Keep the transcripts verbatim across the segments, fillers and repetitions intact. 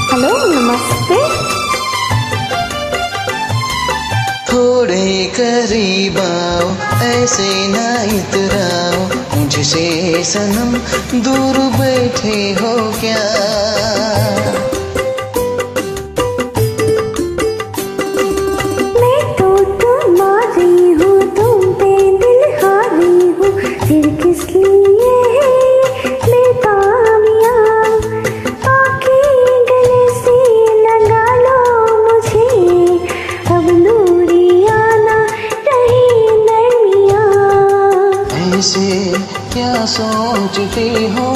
Hello नमस्ते। थोड़े करीब आओ, ऐसे ना इतराओ, मुझसे सनम दूर बैठे हो क्या? मैं तो तुम्हारी हूँ, तुम पे दिल हारी हूँ, फिर किस लिए बेतामिया? आके गले से लगा लो मुझे, अब दूरियां ना रही नरमिया। ऐसे क्या सोचती हो,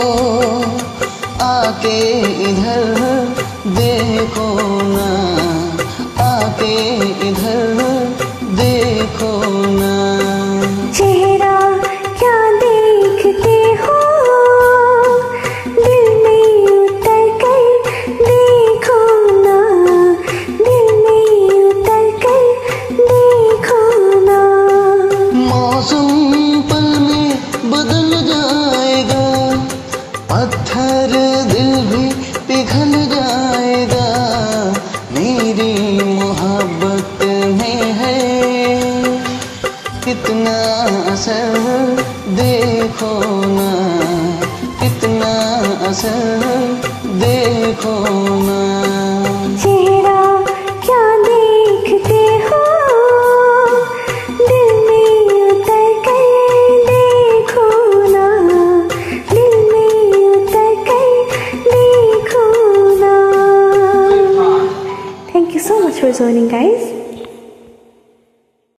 आके इधर देखो ना, आके इधर देखो ना। चेहरा क्या देखते हो, दिल में उतर कर देखो ना, दिल में उतर कर देखो ना। मौसम पल में बदल जाएगा, पत्थर दिल भी पिघल जाएगा, मेरी मोहब्बत में है कितना असर देखो ना, कितना असर देखो ना।